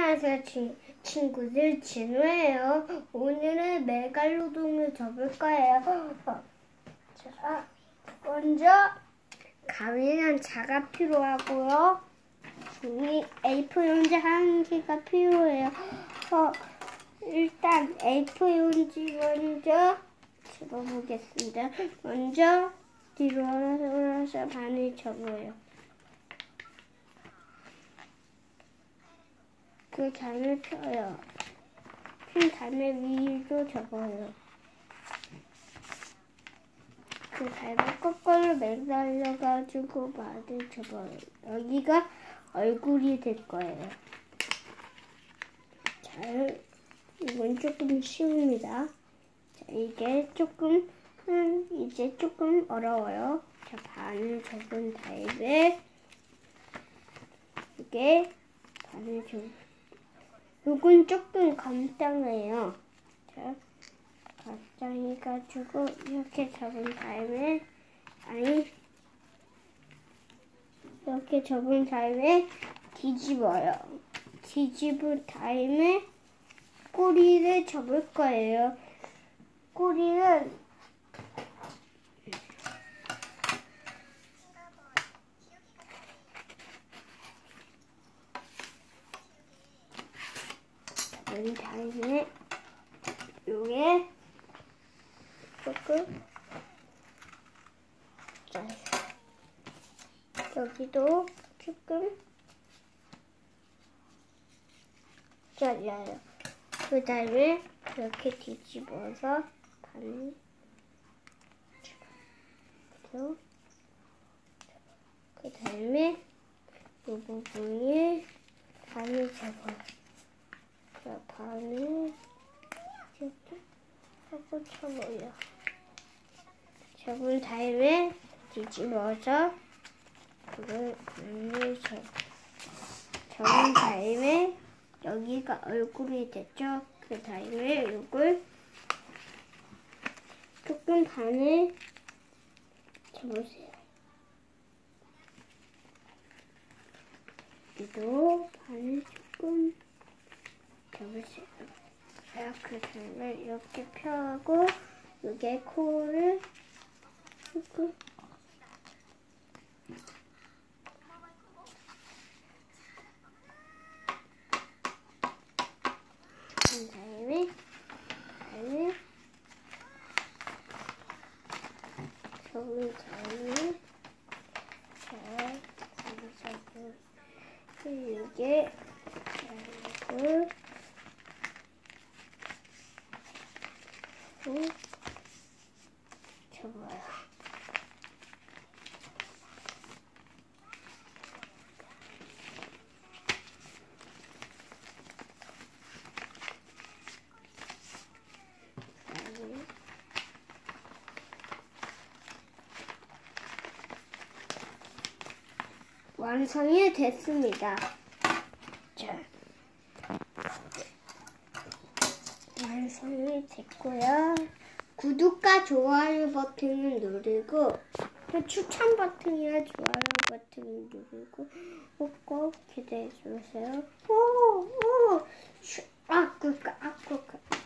안녕하세요 친구들, 진우예요. 오늘은 메갈로돈을 접을 거예요. 자, 먼저 가위랑 자가 필요하고요. 종이 A4 용지 한 개가 필요해요. 일단 A4 용지 먼저 집어보겠습니다. 먼저 뒤로 돌아서 반을 접어요. 그 다음에 펴요. 핀 다음에 위로 접어요. 그 다음에 거꾸로 매달려가지고 반을 접어요. 여기가 얼굴이 될 거예요. 자, 이건 조금 쉬웁니다. 자, 이게 이제 조금 어려워요. 자, 반을 접은 다음에 이게 반을 요건 조금 간단해요. 자, 간단해가지고 이렇게 접은 다음에 이렇게 접은 다음에 뒤집어요. 뒤집은 다음에 꼬리를 접을 거예요. 꼬리는 접은 다음에 요게 조금 여기도 조금 잘라요. 그 다음에 이렇게 뒤집어서 반을 집어요. 그 다음에 이 부분에 반을 접어요. 자, 반을 이렇게 하고 접어요. 접은 다음에 뒤집어서 그걸 반을 접은 다음에 여기가 얼굴이 됐죠? 그 다음에 이걸 조금 반을 접으세요. 여기도 반을 조금 접으세요. 자, 그 다음에 이렇게 펴고 여기에 코를 조금 다음에 접은 다음에 잘 접고 이게 잘고 접어요. 완성이 됐습니다. 자, 완성이 됐고요. 구독과 좋아요 버튼을 누르고 또 추천 버튼이나 좋아요 버튼을 누르고 꼭 기대해 주세요.